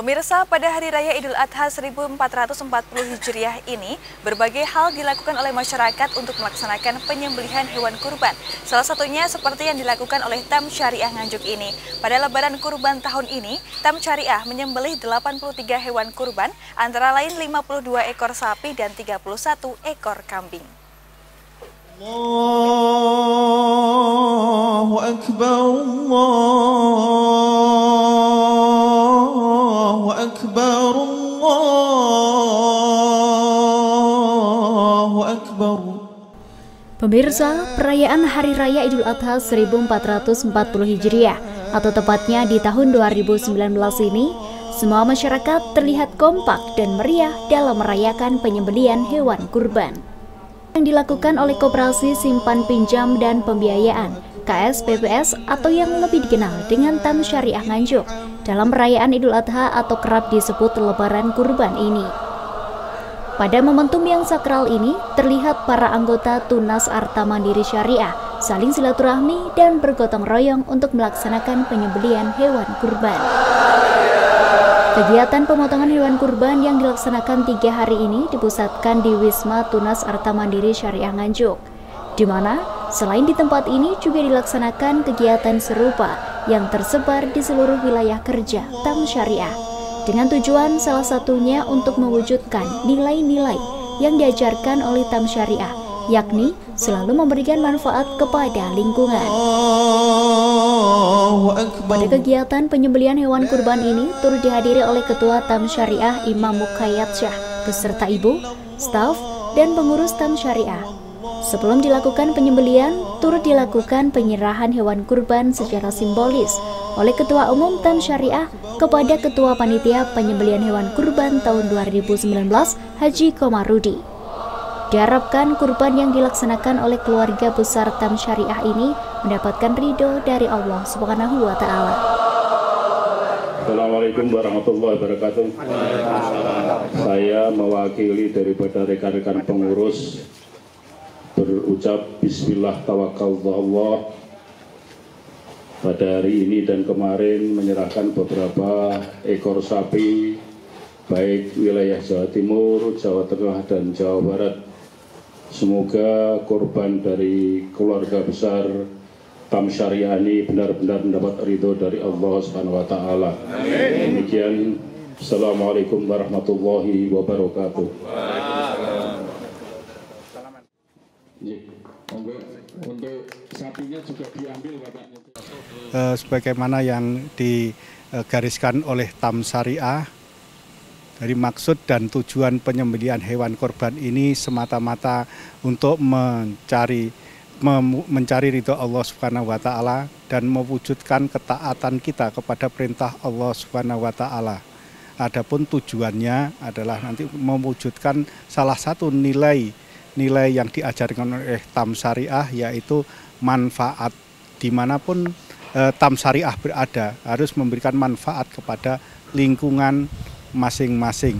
Pemirsa, pada Hari Raya Idul Adha 1440 Hijriah ini, berbagai hal dilakukan oleh masyarakat untuk melaksanakan penyembelihan hewan kurban. Salah satunya seperti yang dilakukan oleh Tam Syariah Nganjuk ini. Pada Lebaran Kurban tahun ini, Tam Syariah menyembelih 83 hewan kurban, antara lain 52 ekor sapi dan 31 ekor kambing. Allahu Akbar, Allahu Akbar, Allahu Akbar. Pemirsa, perayaan Hari Raya Idul Adha 1440 Hijriah atau tepatnya di tahun 2019 ini, semua masyarakat terlihat kompak dan meriah dalam merayakan penyembelihan hewan kurban yang dilakukan oleh Koperasi Simpan Pinjam dan Pembiayaan KSPPS atau yang lebih dikenal dengan Tam Syariah Nganjuk dalam perayaan Idul Adha atau kerap disebut Lebaran Kurban ini. Pada momentum yang sakral ini, terlihat para anggota Tunas Arta Mandiri Syariah saling silaturahmi dan bergotong royong untuk melaksanakan penyembelihan hewan kurban. Kegiatan pemotongan hewan kurban yang dilaksanakan 3 hari ini dipusatkan di Wisma Tunas Arta Mandiri Syariah Nganjuk, di mana selain di tempat ini juga dilaksanakan kegiatan serupa yang tersebar di seluruh wilayah kerja Tam Syariah, dengan tujuan salah satunya untuk mewujudkan nilai-nilai yang diajarkan oleh Tam Syariah, yakni selalu memberikan manfaat kepada lingkungan. Pada kegiatan penyembelihan hewan kurban ini turut dihadiri oleh Ketua Tam Syariah Imam Mukhayat Syah beserta ibu, staf, dan pengurus Tam Syariah. Sebelum dilakukan penyembelihan, turut dilakukan penyerahan hewan kurban secara simbolis oleh Ketua Umum Tam Syariah kepada Ketua Panitia Penyembelihan Hewan Kurban tahun 2019 Haji Komarudi. Diharapkan kurban yang dilaksanakan oleh keluarga besar Tam Syariah ini mendapatkan ridho dari Allah Subhanahu wa Ta'ala. Assalamualaikum warahmatullahi wabarakatuh. Saya mewakili daripada rekan-rekan pengurus berucap Bismillah tawakkalullah pada hari ini dan kemarin menyerahkan beberapa ekor sapi baik wilayah Jawa Timur, Jawa Tengah, dan Jawa Barat. Semoga korban dari keluarga besar Tam Syariah ini benar-benar mendapat ridho dari Allah Subhanahu wa Ta'ala. Demikian, Assalamualaikum warahmatullahi wabarakatuh. Untuk sapinya juga diambil, Bapak. Sebagaimana yang digariskan oleh Tam Syariah, dari maksud dan tujuan penyembelihan hewan korban ini semata-mata untuk mencari ridho Allah Subhanahu wa Ta'ala dan mewujudkan ketaatan kita kepada perintah Allah Subhanahu wa Ta'ala. Adapun tujuannya adalah nanti mewujudkan salah satu nilai yang diajarkan oleh Tam Syariah, yaitu manfaat. Dimanapun Tam Syariah berada harus memberikan manfaat kepada lingkungan masing-masing.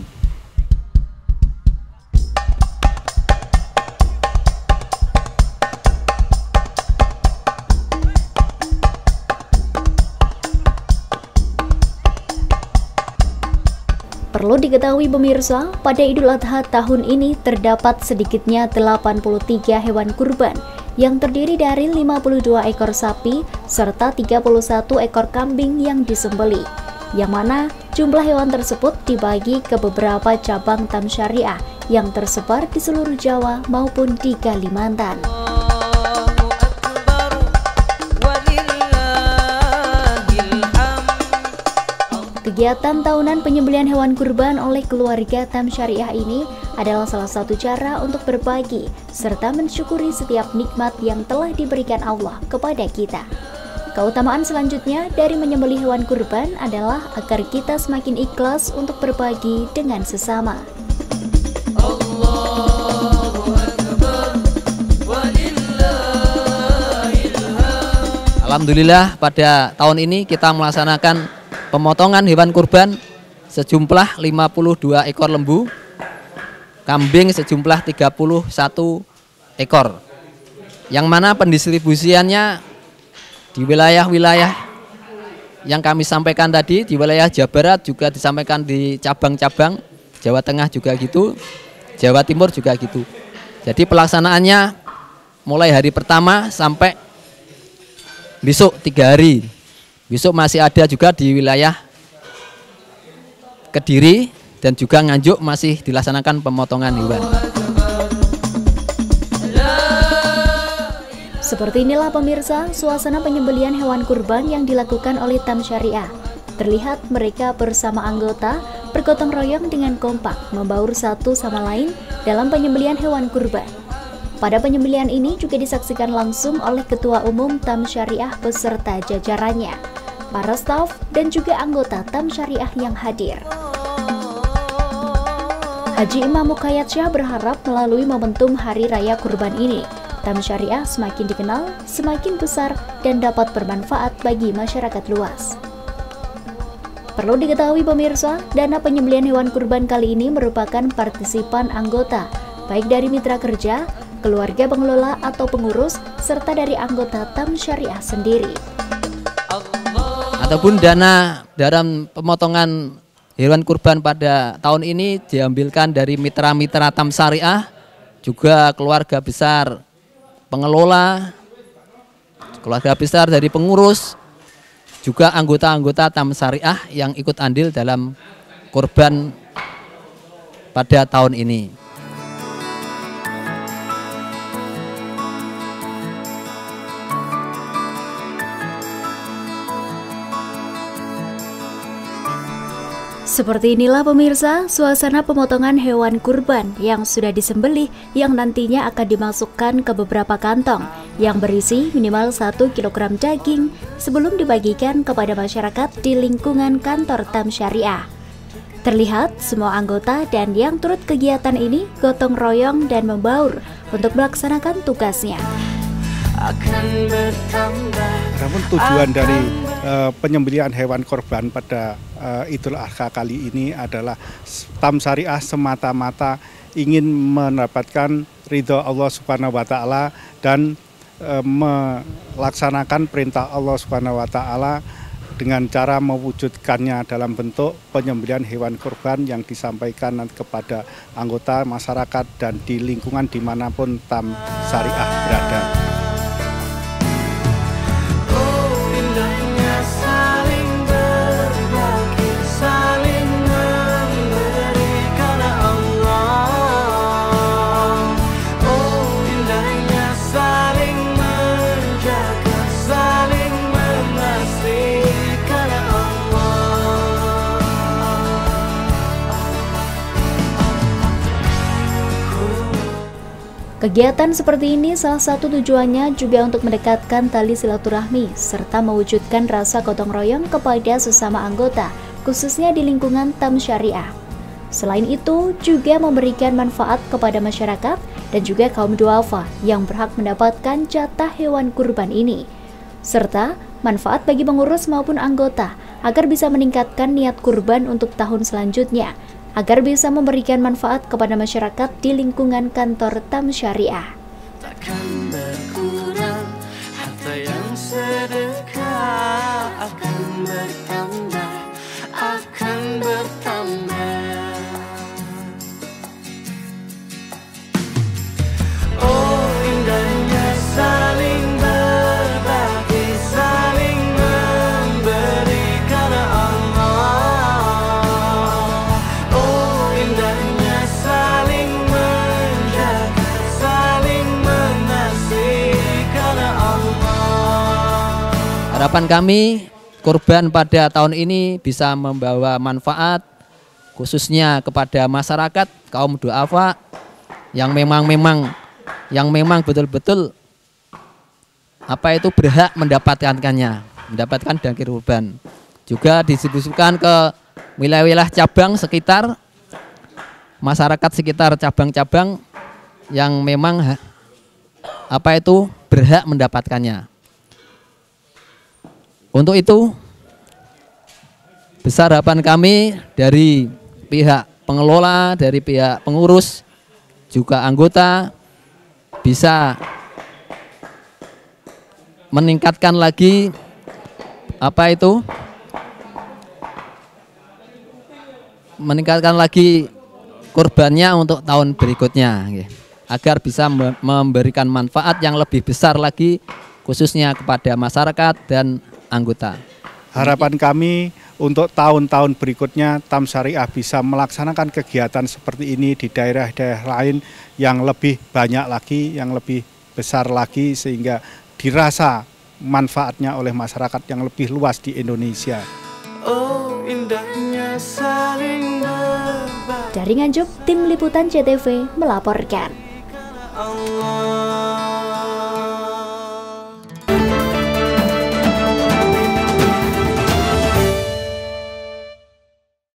Perlu diketahui pemirsa, pada Idul Adha tahun ini terdapat sedikitnya 83 hewan kurban yang terdiri dari 52 ekor sapi serta 31 ekor kambing yang disembelih, yang mana jumlah hewan tersebut dibagi ke beberapa cabang Tam Syariah yang tersebar di seluruh Jawa maupun di Kalimantan. Kegiatan tahunan penyembelihan hewan kurban oleh keluarga Tam Syariah ini adalah salah satu cara untuk berbagi serta mensyukuri setiap nikmat yang telah diberikan Allah kepada kita. Keutamaan selanjutnya dari menyembelih hewan kurban adalah agar kita semakin ikhlas untuk berbagi dengan sesama. Alhamdulillah, pada tahun ini kita melaksanakan pemotongan hewan kurban sejumlah 52 ekor lembu, kambing sejumlah 31 ekor, yang mana pendistribusiannya di wilayah-wilayah yang kami sampaikan tadi di wilayah Jawa Barat juga disampaikan di cabang-cabang, Jawa Tengah juga gitu, Jawa Timur juga gitu. Jadi pelaksanaannya mulai hari pertama sampai besok 3 hari. Besok masih ada juga di wilayah Kediri dan juga Nganjuk masih dilaksanakan pemotongan hewan. Seperti inilah pemirsa suasana penyembelihan hewan kurban yang dilakukan oleh Tam Syariah. Terlihat mereka bersama anggota bergotong royong dengan kompak membaur satu sama lain dalam penyembelihan hewan kurban. Pada penyembelihan ini juga disaksikan langsung oleh Ketua Umum Tam Syariah beserta jajarannya, para staf dan juga anggota Tam Syariah yang hadir. Haji Imam Mukayyadsyah berharap melalui momentum Hari Raya Kurban ini, Tam Syariah semakin dikenal, semakin besar, dan dapat bermanfaat bagi masyarakat luas. Perlu diketahui pemirsa, dana penyembelihan hewan kurban kali ini merupakan partisipan anggota, baik dari mitra kerja, keluarga pengelola atau pengurus, serta dari anggota Tam Syariah sendiri. Ataupun dana dalam pemotongan hewan kurban pada tahun ini diambilkan dari mitra-mitra Tam Syariah, juga keluarga besar pengelola, keluarga besar dari pengurus, juga anggota-anggota Tam Syariah yang ikut andil dalam kurban pada tahun ini. Seperti inilah pemirsa suasana pemotongan hewan kurban yang sudah disembelih yang nantinya akan dimasukkan ke beberapa kantong yang berisi minimal 1 kg daging sebelum dibagikan kepada masyarakat di lingkungan kantor Tam Syariah. Terlihat semua anggota dan yang turut kegiatan ini gotong royong dan membaur untuk melaksanakan tugasnya. Namun tujuan dari penyembelihan hewan korban pada Idul Adha kali ini adalah Tam Syariah semata-mata ingin mendapatkan ridho Allah Subhanahu wa Ta'ala dan melaksanakan perintah Allah Subhanahu wa Ta'ala dengan cara mewujudkannya dalam bentuk penyembelihan hewan kurban yang disampaikan kepada anggota masyarakat dan di lingkungan dimanapun Tam Syariah berada. Kegiatan seperti ini salah satu tujuannya juga untuk mendekatkan tali silaturahmi serta mewujudkan rasa gotong royong kepada sesama anggota, khususnya di lingkungan Tam Syariah. Selain itu, juga memberikan manfaat kepada masyarakat dan juga kaum duafa yang berhak mendapatkan jatah hewan kurban ini, serta manfaat bagi pengurus maupun anggota agar bisa meningkatkan niat kurban untuk tahun selanjutnya, agar bisa memberikan manfaat kepada masyarakat di lingkungan kantor Tam Syariah. Takkan berkurang harta yang sedekah, akan bertambah, akan bertambah. Oh indahnya saling berbagi, saling memberi karena Allah. Harapan kami kurban pada tahun ini bisa membawa manfaat khususnya kepada masyarakat kaum duafa yang memang betul-betul berhak mendapatkan daging kurban. Juga didistribusikan ke wilayah-wilayah cabang sekitar masyarakat sekitar cabang-cabang yang memang berhak mendapatkannya. Untuk itu, besar harapan kami dari pihak pengelola, dari pihak pengurus, juga anggota bisa meningkatkan lagi meningkatkan lagi kurbannya untuk tahun berikutnya, agar bisa memberikan manfaat yang lebih besar lagi khususnya kepada masyarakat dan anggota. Harapan kami untuk tahun-tahun berikutnya Tam Syariah bisa melaksanakan kegiatan seperti ini di daerah-daerah lain yang lebih banyak lagi, yang lebih besar lagi, sehingga dirasa manfaatnya oleh masyarakat yang lebih luas di Indonesia. Oh, indahnya saling berbagi. Dari Nganjuk, Tim Liputan CTV melaporkan. Allah